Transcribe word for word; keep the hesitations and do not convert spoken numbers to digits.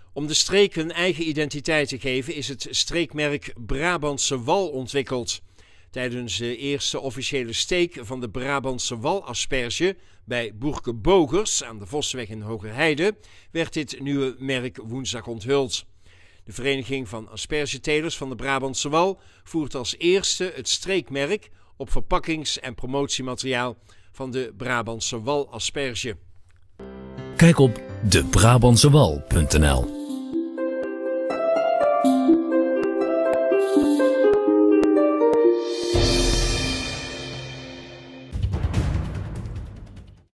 Om de streek een eigen identiteit te geven is het streekmerk Brabantse Wal ontwikkeld. Tijdens de eerste officiële steek van de Brabantse Walasperge bij Boerke Bogers aan de Vossenweg in Hogerheide werd dit nieuwe merk woensdag onthuld. De Vereniging van Aspergetelers van de Brabantse Wal voert als eerste het streekmerk op verpakkings- en promotiemateriaal van de Brabantse Walasperge. Kijk op de Brabantse Wal punt n l.